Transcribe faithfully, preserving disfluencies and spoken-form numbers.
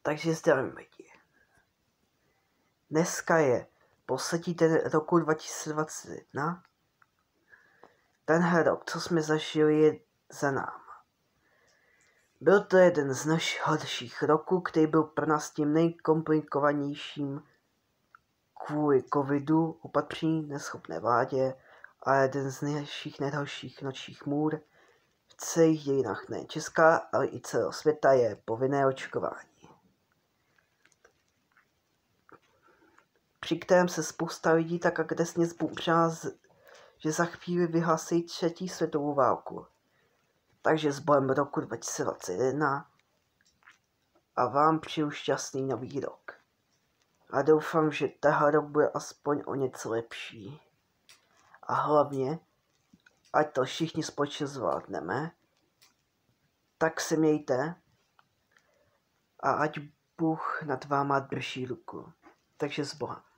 Takže zdravím lidi. Dneska je poslední den roku dva tisíce dvacet jedna. Tenhle rok, co jsme zažili, je za náma. Byl to jeden z nejhorších roků, který byl pro nás tím nejkomplikovanějším kvůli covidu, opatření, neschopné vládě a jeden z nejhorších, nejhorších nočních můr v celých dějinách ne Česka, ale i celého světa je povinné očkování, při kterém se spousta lidí tak agresivně zbouřila, že za chvíli vyhlásí třetí světovou válku. Takže s bohem roku dva tisíce dvacet jedna a vám přeju šťastný nový rok. A doufám, že tenhle rok bude aspoň o něco lepší. A hlavně, ať to všichni společně zvládneme, tak se mějte a ať Bůh nad váma drží ruku. Takže s Bohem.